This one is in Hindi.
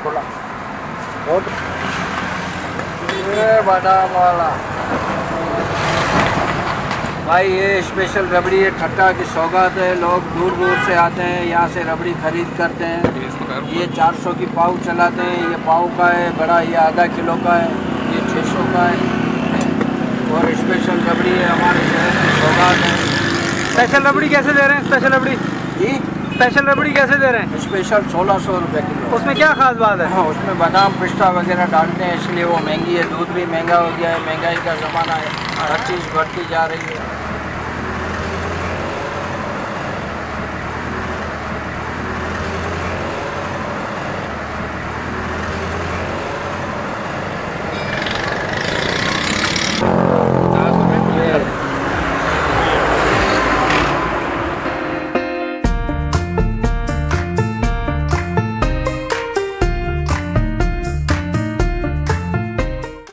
थोड़ा बहुत ये बादाम वाला भाई, ये स्पेशल रबड़ी है, ठट्टा की सौगात है। लोग दूर दूर से आते हैं, यहाँ से रबड़ी खरीद करते हैं। ये 400 की पाव चलाते हैं। ये पाव का है बड़ा, ये आधा किलो का है, ये 600 का है। और स्पेशल रबड़ी है, हमारे शहर की सौगात है। स्पेशल रबड़ी कैसे दे रहे हैं? स्पेशल रबड़ी जी, स्पेशल रबड़ी कैसे दे रहे हैं? स्पेशल 1600 रुपये किलो। उसमें क्या खास बात है? हाँ, उसमें बादाम पिस्ता वगैरह डालते हैं, इसलिए वो महंगी है। दूध भी महंगा हो गया है, महंगाई का ज़माना है, हर चीज़ बढ़ती जा रही है।